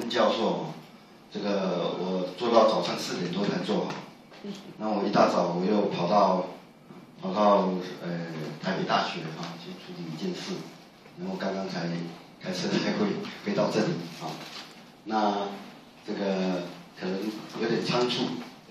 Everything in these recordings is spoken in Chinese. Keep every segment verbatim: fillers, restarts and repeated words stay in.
教授，这个我做到早上四点多才做好。那我一大早我又跑到跑到呃台北大学啊去处理一件事，然后刚刚才开车才会飞到这里啊。那这个可能有点仓促。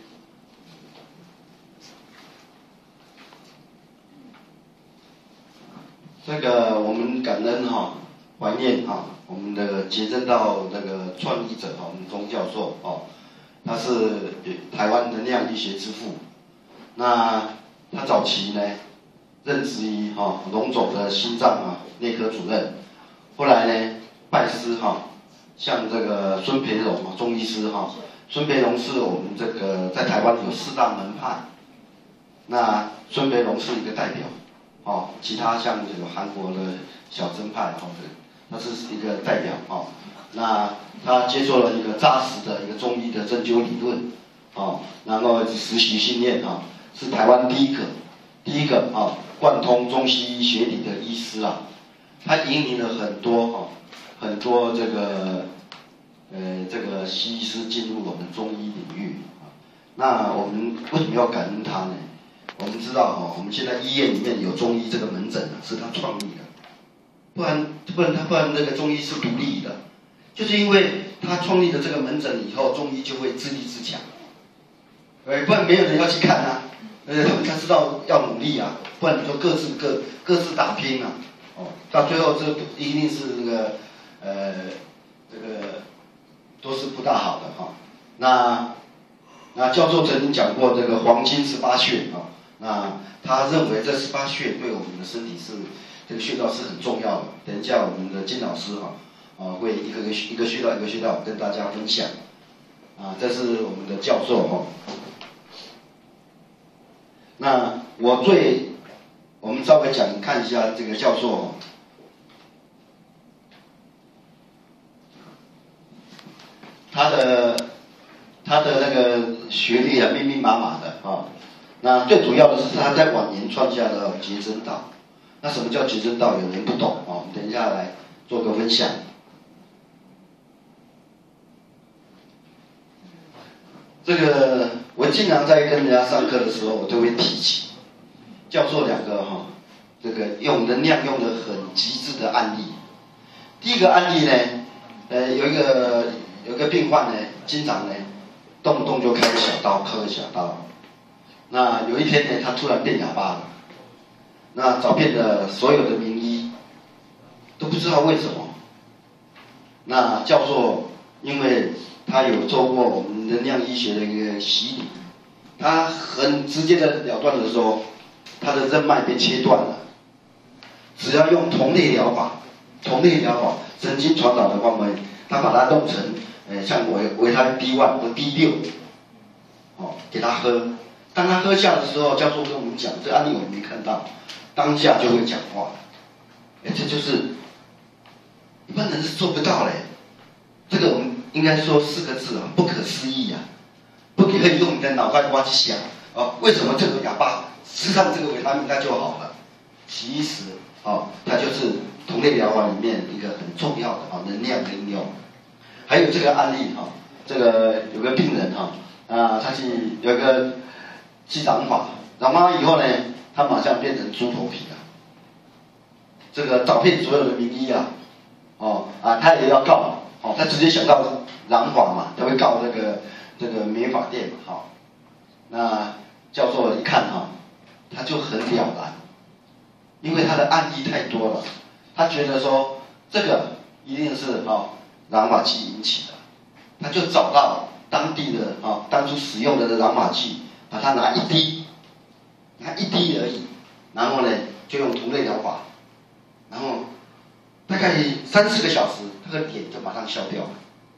这个我们感恩哈、怀念哈、我们的捷真道那个创立者哈，我们钟教授哦，他是台湾能量医学之父。那他早期呢，任职于哈龙总的心脏啊内科主任，后来呢拜师哈，像这个孙培荣啊中医师哈，孙培荣是我们这个在台湾有四大门派，那孙培荣是一个代表。哦，其他像这个韩国的小真派哦，他是一个代表哦。那他接受了一个扎实的一个中医的针灸理论，哦，然后实习训练啊、哦，是台湾第一个第一个啊、哦、贯通中西医学理的医师啊。他引领了很多哦很多这个呃这个西医师进入我们中医领域啊。那我们为什么要感恩他呢？我们知道哦，我们现在医院里面有中医这个门诊是他创立的，不然不然他不然那个中医是独立的，就是因为他创立了这个门诊以后，中医就会自立自强，哎，不然没有人要去看啊，呃，他知道要努力啊，不然你说各自各各自打拼啊，哦，到最后这一定是那个呃这个都是不大好的哈、哦。那那教授曾经讲过这个黄金十八穴啊。那他认为这十八穴对我们的身体是这个穴道是很重要的。等一下我们的金老师哈啊会一个个一个穴道一个穴道跟大家分享。啊，这是我们的教授哈。那我最我们稍微讲看一下这个教授哈。他的他的那个学历啊密密麻麻的啊。那最主要的是他在晚年创下了捷真道。那什么叫捷真道？有人不懂哦，我们等一下来做个分享。这个我经常在跟人家上课的时候，我都会提起教授两个哈、哦，这个用能量用的很极致的案例。第一个案例呢，呃，有一个有一个病患呢，经常呢动不动就开个小刀，刻个小刀。那有一天呢，他突然变哑巴了。那找遍了所有的名医，都不知道为什么。那教授，因为他有做过我们能量医学的一个洗礼，他很直接的了断的说，他的任脉被切断了。只要用同类疗法，同类疗法神经传导的方面，他把它弄成，呃，像维维他命 B 一 和 B 六，哦，给他喝。当他喝下的时候，教授跟我们讲，这案例我们没看到，当下就会讲话，哎，这就是一般人是做不到嘞。这个我们应该说四个字啊，不可思议啊！不可以用你的脑袋瓜去想啊，为什么这个哑巴吃上这个维他命它就好了？其实啊，它就是同类疗法里面一个很重要的啊能量的应用。还有这个案例哈、啊，这个有个病人哈啊，他去有一个。去染发，染完以后呢，他马上变成猪头皮了。这个找遍所有的名医啊，哦啊，他也要告，哦，他直接想到染发嘛，他会告这个这个美发店嘛，好、哦。那教授一看哈、哦，他就很了然，因为他的案例太多了，他觉得说这个一定是哦染发剂引起的，他就找到当地的哦当初使用的染发剂。把它拿一滴，拿一滴而已，然后呢，就用同类疗法，然后大概三四个小时，那个点就马上消掉了。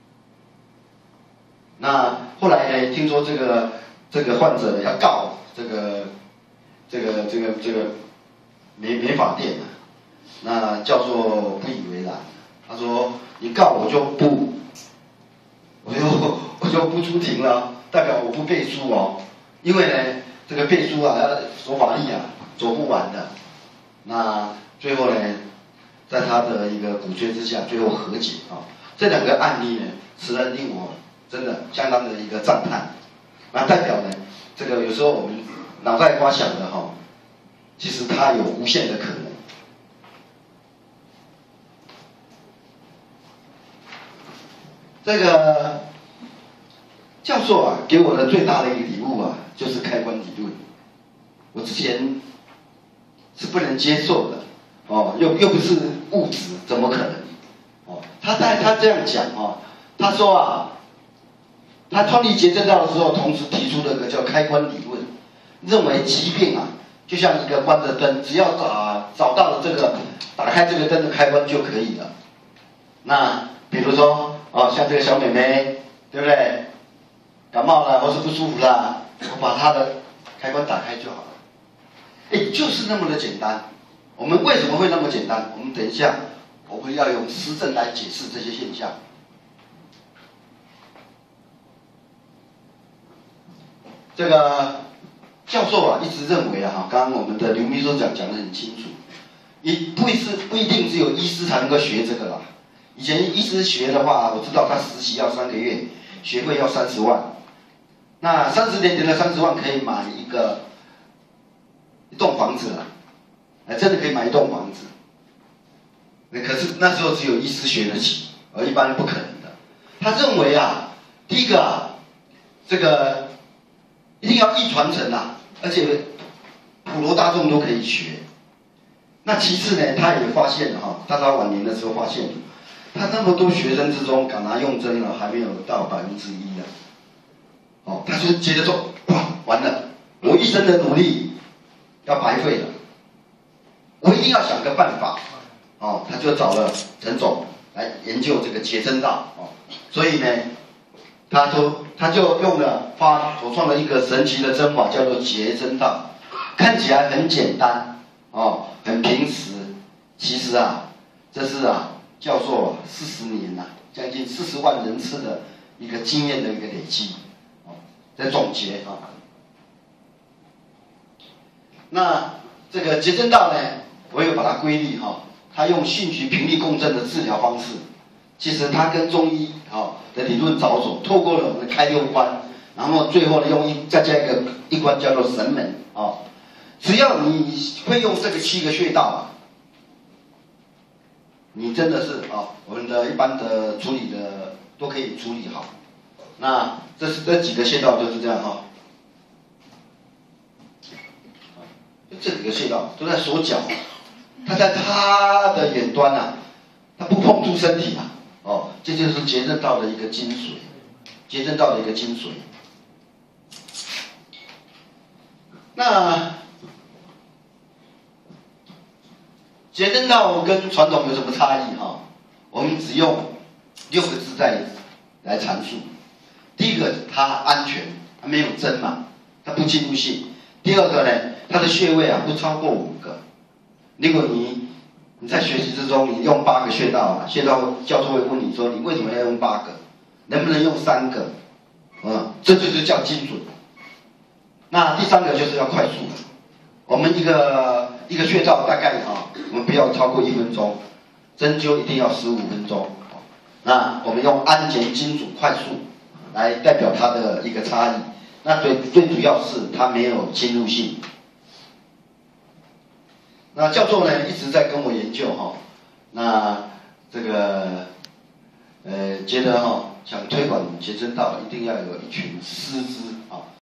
那后来呢，听说这个这个患者要告这个这个这个这个美美发店啊，那教授不以为然，他说：“你告我就不，我就我就不出庭了，代表我不背书哦。”因为呢，这个背书啊，要走法律啊，走不完的。那最后呢，在他的一个鼓吹之下，最后和解啊。 这两个案例呢，使得令我真的相当的一个赞叹。那代表呢，这个有时候我们脑袋瓜想的哈，其实它有无限的可能。这个教授啊，给我的最大的一个礼物啊，就是开关理论。我之前是不能接受的，哦，又又不是物质，怎么可能？哦，他在他这样讲哦，他说啊，他创立结正道的时候，同时提出了个叫开关理论，认为疾病啊，就像一个关着灯，只要找找到了这个打开这个灯的开关就可以了。那比如说哦，像这个小妹妹，对不对？感冒了或是不舒服了，我把她的开关打开就好了。哎，就是那么的简单。我们为什么会那么简单？我们等一下我们要用实证来解释这些现象。这个教授啊，一直认为啊，刚刚我们的刘秘书长讲得很清楚，一不是不一定只有医师才能够学这个啦。以前医师学的话，我知道他实习要三个月，学费要三十万。那三十年前的三十万可以买一个一栋房子了，哎，真的可以买一栋房子。可是那时候只有医师学得起，而一般不可能的。他认为啊，第一个啊，这个一定要易传承啊，而且普罗大众都可以学。那其次呢，他也发现哈，他到晚年的时候发现，他那么多学生之中，敢拿用针了还没有到百分之一啊。哦，他就接着做，哇，完了，我一生的努力要白费了，我一定要想个办法。哦，他就找了陈总来研究这个结真道。哦，所以呢，他就他就用了发所创的一个神奇的针法，叫做结真道，看起来很简单，哦，很平实，其实啊，这是啊，教授四十年呐、啊，将近四十万人次的一个经验的一个累积。的总结啊，那这个结真道呢，我有把它归类哈，它用讯息频率共振的治疗方式，其实它跟中医啊的理论早走，透过了我们的开六关，然后最后呢用一再加一个一关叫做神门啊，只要你会用这个七个穴道啊，你真的是啊，我们的一般的处理的都可以处理好。那这是这几个穴道就是这样哈，这几个穴道都在手脚，它在它的远端啊，它不碰触身体啊，哦，这就是结真道的一个精髓，结真道的一个精髓。那结真道跟传统有什么差异哈？我们只用六个字在来阐述。第一个，它安全，它没有针嘛，它不侵入性。第二个呢，它的穴位啊不超过五个。如果你你在学习之中，你用八个穴道啊，穴道教授会问你说，你为什么要用八个？能不能用三个？嗯，这就是叫精准。那第三个就是要快速。我们一个一个穴道大概啊，我们不要超过一分钟，针灸一定要十五分钟。那我们用安全、精准、快速来代表它的一个差异。那最最主要是它没有侵入性。那教授呢一直在跟我研究哈，那这个呃觉得哈想推广结真道，一定要有一群师资啊。